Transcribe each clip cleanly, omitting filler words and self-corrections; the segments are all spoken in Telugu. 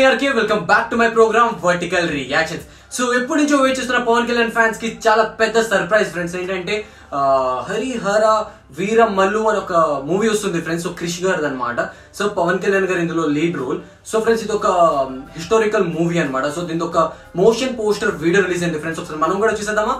Me RK welcome back to my program vertical reactions. So ఎప్పటి నుంచో వెయిట్ చేస్తున్న పవన్ కళ్యాణ్ ఫ్యాన్స్ కి చాలా పెద్ద సర్ప్రైజ్ ఫ్రెండ్స్. ఏంటంటే హరిహర వీర మల్లు అని ఒక మూవీ వస్తుంది ఫ్రెండ్స్. సో క్రిష్ గారిది అనమాట. సో పవన్ కళ్యాణ్ గారు ఇందులో లీడ్ రోల్. సో ఫ్రెండ్స్ ఇది ఒక హిస్టారికల్ మూవీ అనమాట. సో దీంతో ఒక మోషన్ పోస్టర్ వీడియో రిలీజ్ అయింది ఫ్రెండ్స్. ఒకసారి మనం కూడా చూసేద్దామా?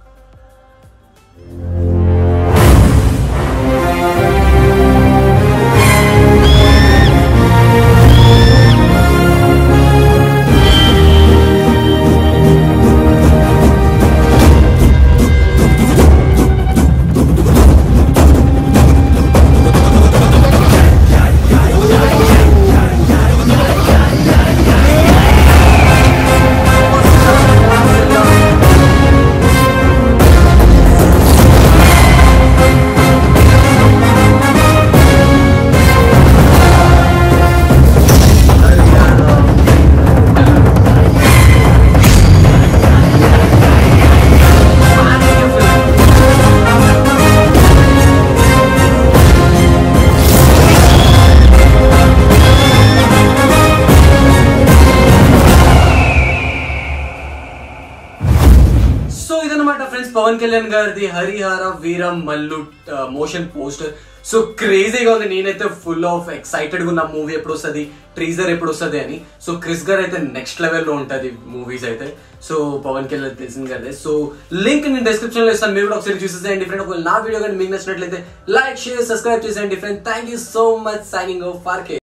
సో ఇదన్నమాట ఫ్రెండ్స్ పవన్ కళ్యాణ్ గారిది Harihara Veera Mallu motion poster. So క్రేజీగా ఉంది. నేనైతే ఫుల్ ఆఫ్ ఎక్సైటెడ్ గా ఉన్న మూవీ ఎప్పుడు వస్తుంది, ట్రీజర్ ఎప్పుడు వస్తుంది అని. సో క్రిస్ గారు అయితే నెక్స్ట్ లెవెల్లో ఉంటుంది మూవీస్ అయితే. సో పవన్ కళ్యాణ్ తెలిసింది కదా. సో లింక్ నేను డిస్క్రిప్షన్ లో ఇస్తాను, మీరు కూడా ఒకసారి చూసేసేయండి ఫ్రెండ్. ఒకవేళ నా వీడియో కానీ మీకు నచ్చినట్లయితే లైక్, షేర్, సబ్స్క్రైబ్ చేసేయండి friend. Thank you so much. Signing off RK.